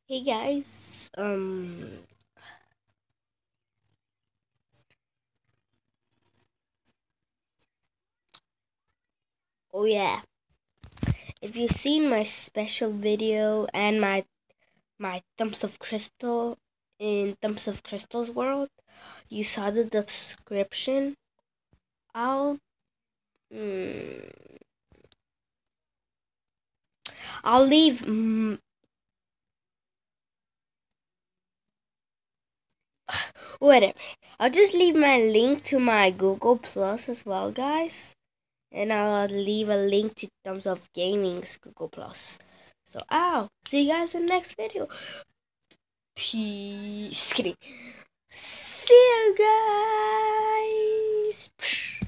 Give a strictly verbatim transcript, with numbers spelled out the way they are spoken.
Hey guys, um, oh yeah, if you've seen my special video and my my Thumbs of Crystal in Thumbs of Crystal's world, you saw the description. I'll, mm, I'll leave, mm, whatever. I'll just leave my link to my Google Plus as well, guys, and I'll leave a link to Thumbs of Gaming's Google Plus. So, ow, see you guys in the next video. Peace. Kidding. See you guys.